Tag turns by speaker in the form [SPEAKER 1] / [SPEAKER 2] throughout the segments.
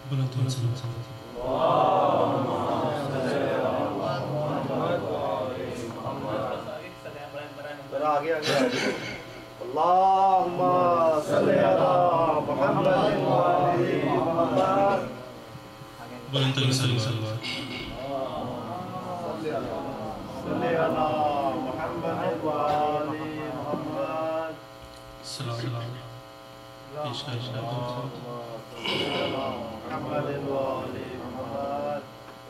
[SPEAKER 1] आगे आगे अल्लाहुम्मा सल्ली अला मुहम्मद व आलि मुहम्मद। सल्ली अला मुहम्मद व आलि मुहम्मद। मुहम्मद व आलि मुहम्मद।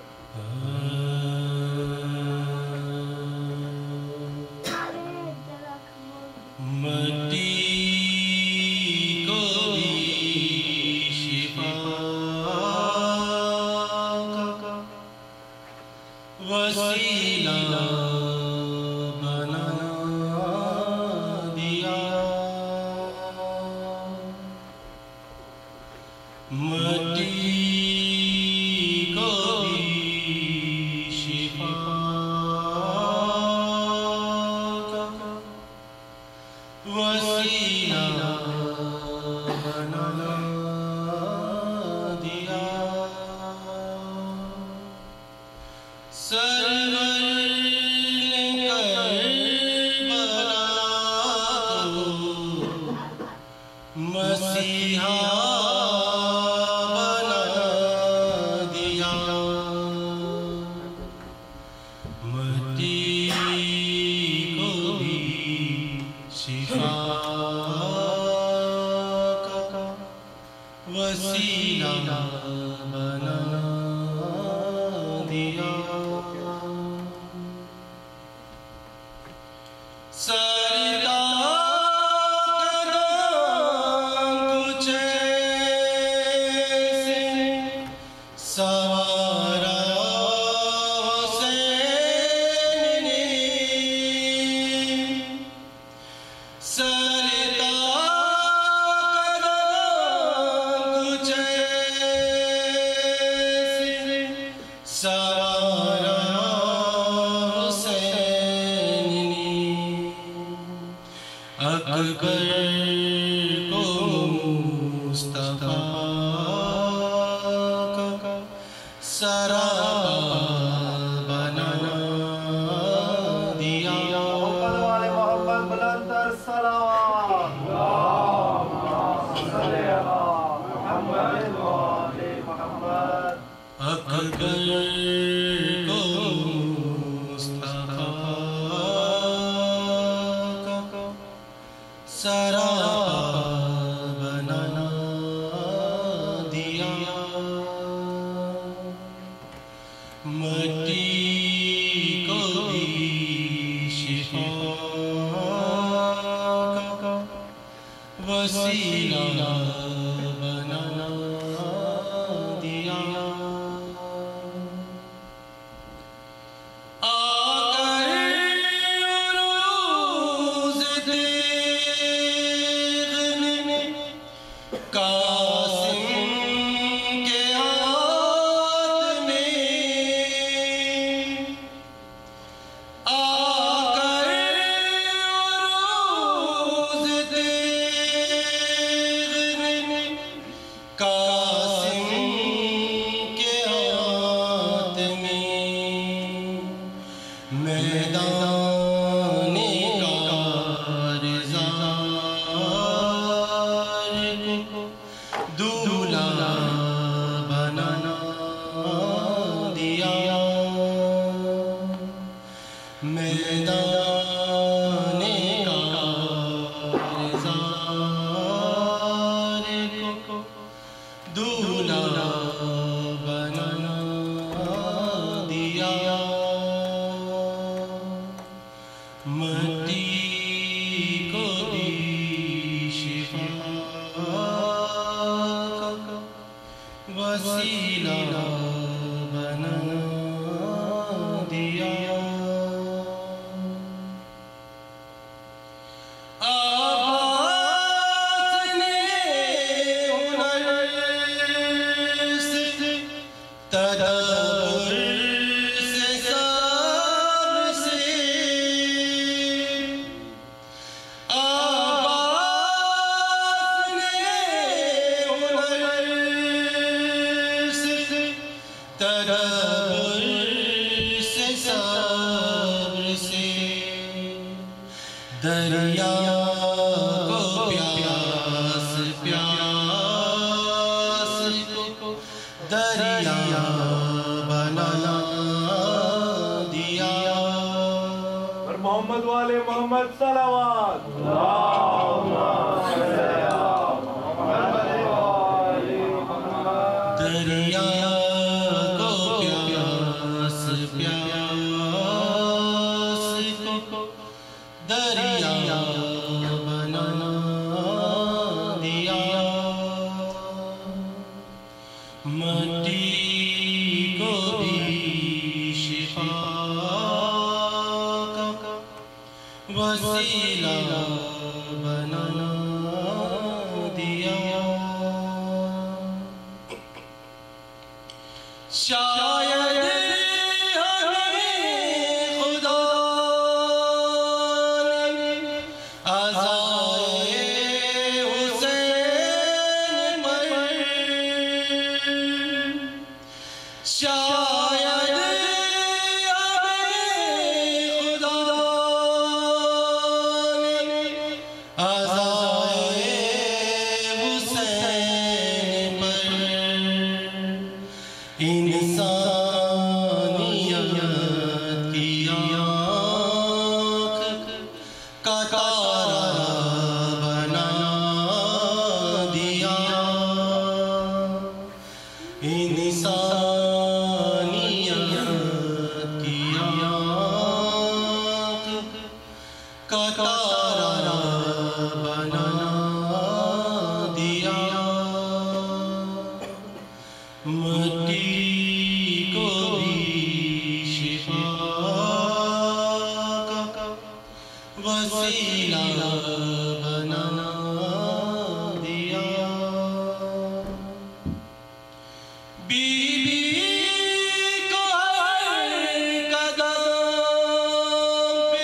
[SPEAKER 2] मट्टी को भी शिफा का वसीला बना दिया। मट्टी को भी शिफा का वसीला बना दिया। सरवर ने करबला को मसीहा बना दिया। मट्टी को भी शिफा का वसीला बना दिया। सरकार कुछ ऐसे सवारा हुसैन ने। सरकार कुछ ऐसे सवारा हुसैन ने। अकबर को मुस्तफा का सराबा बना दिया।
[SPEAKER 1] मोहम्मद बुलंदर सलाम। सल्ली अला मुहम्मद व आलि मुहम्मद।
[SPEAKER 2] अकबर को मुस्तफा का सराबा बना दिया। मट्टी को भी शिफा का वसीला बना दिया। आकर उरूज़ देखने कासिम के हाथ में। आकर उरूज़ देखने कासिम के हाथ में। मैदाने कारज़ार को दूल्हा बना दिया। मैदाने कारज़ार को दूल्हा बना दिया। मट्टी को भी शिफा का दरिया को प्यास प्यास को दरिया बना दिया।
[SPEAKER 1] और मोहम्मद वाले मोहम्मद सलावत।
[SPEAKER 2] दरिया को प्यास प्यास को दरिया बना दिया। मट्टी को भी शिफा का वसीला बना दिया। शायद हमें खुदा ने अज़ाए हुसैन पर, शायद हमें खुदा ने अज़ाए हुसैन पर इंसानियत की आँख का तारा बना दिया। इंसानियत की आँख का तारा बना दिया। मट्टी को भी शिफा का वसीला बना दिया। बीबी को हर कदम पे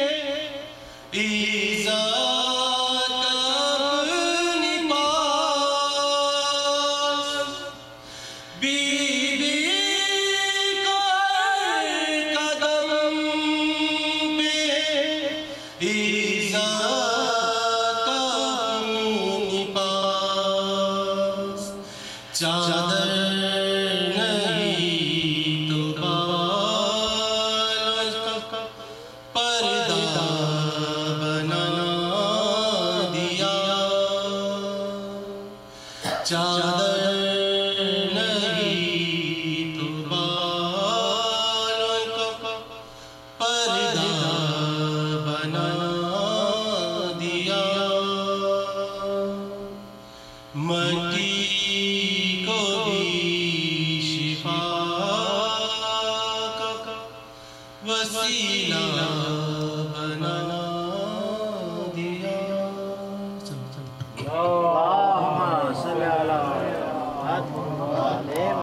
[SPEAKER 2] इज़्ज़त अपनी पास, बीबी को हर कदम पे इज़्ज़त अपनी पास। चादर नहीं तो बाल का पर्दा बना दिया। चादर नहीं तो बाल का पर्दा